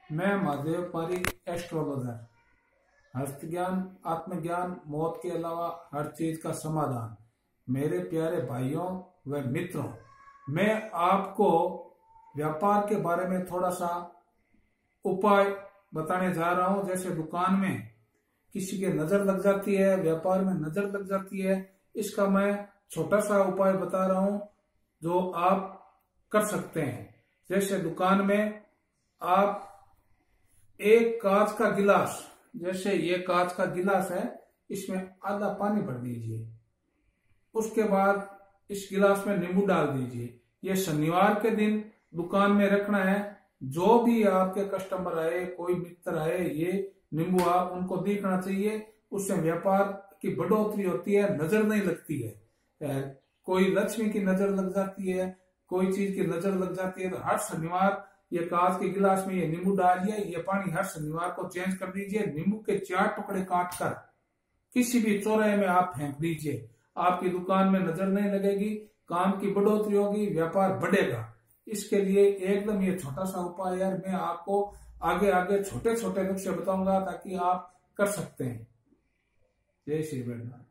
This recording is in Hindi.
मैं महादेव पारी, एस्ट्रोलॉजर। हस्त ज्ञान, आत्मज्ञान, मौत के अलावा हर चीज का समाधान। मेरे प्यारे भाइयों व मित्रों, मैं आपको व्यापार के बारे में थोड़ा सा उपाय बताने जा रहा हूं। जैसे दुकान में किसी के नजर लग जाती है, व्यापार में नजर लग जाती है, इसका मैं छोटा सा उपाय बता रहा हूं जो आप कर सकते हैं। जैसे दुकान में आप एक कांच का गिलास, जैसे ये कांच का गिलास है, इसमें आधा पानी भर दीजिए। उसके बाद इस गिलास में नींबू डाल दीजिए। ये शनिवार के दिन दुकान में रखना है। जो भी आपके कस्टमर आए, कोई मित्र आए, ये नींबू आप उनको दिखना चाहिए। उससे व्यापार की बढ़ोतरी होती है, नजर नहीं लगती है। कोई लक्ष्मी की नजर लग जाती है, कोई चीज की नजर लग जाती है, तो हर शनिवार ये कांच के गिलास में ये नींबू डालिए। ये पानी हर शनिवार को चेंज कर दीजिए। नींबू के 4 टुकड़े काट कर किसी भी चौराहे में आप फेंक दीजिए। आपकी दुकान में नजर नहीं लगेगी, काम की बढ़ोतरी होगी, व्यापार बढ़ेगा। इसके लिए एकदम ये छोटा सा उपाय यार, मैं आपको आगे आगे छोटे छोटे नुस्खे बताऊंगा ताकि आप कर सकते हैं। जय श्री गणेश।